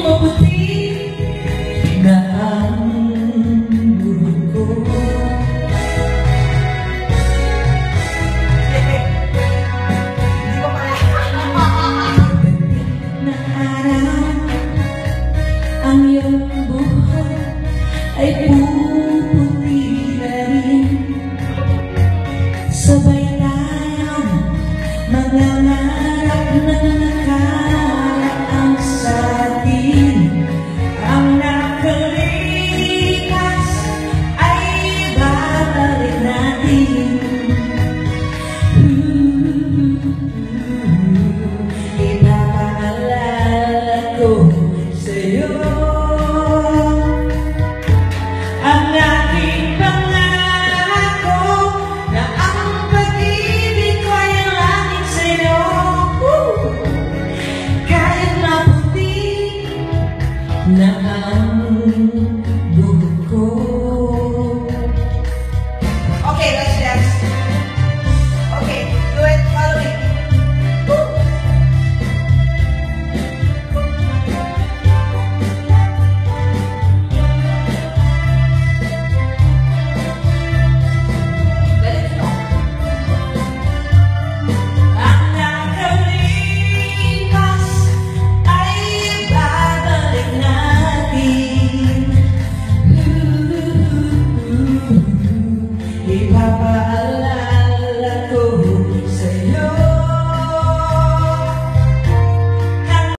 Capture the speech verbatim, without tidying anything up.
maputi na ang buhok ko. Na araw ang iyong buhok ay puputi na rin. Sabay tayong mangangarap na nakaraang sa atin. Ang nakalipas ay babalik natin. Ipapaalala ko sa'yo ang aking pangako na ang pag-ibig ko ay langit sa'yo. Kahit maputi na